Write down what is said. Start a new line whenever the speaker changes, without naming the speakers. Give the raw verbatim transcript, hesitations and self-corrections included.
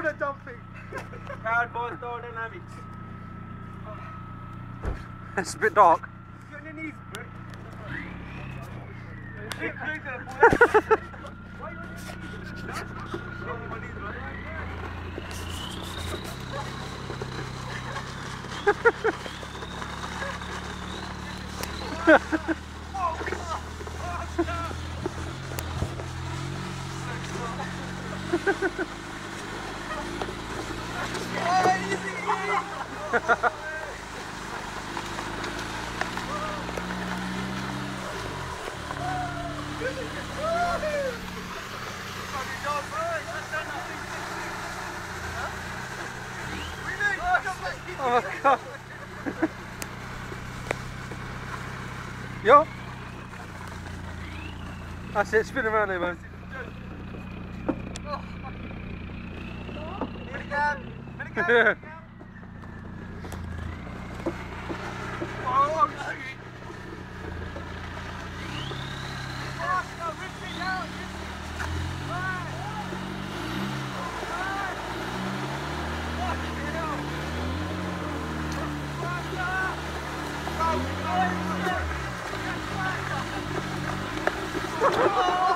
bonnet jumping.
Cardboard styledynamics.
It's a bit dark.
Get on your knees, bro. Why are you on your knees?
Oh my god. Yo. That's it, spin around there, man. Yeah.
Oh, shit. Oh,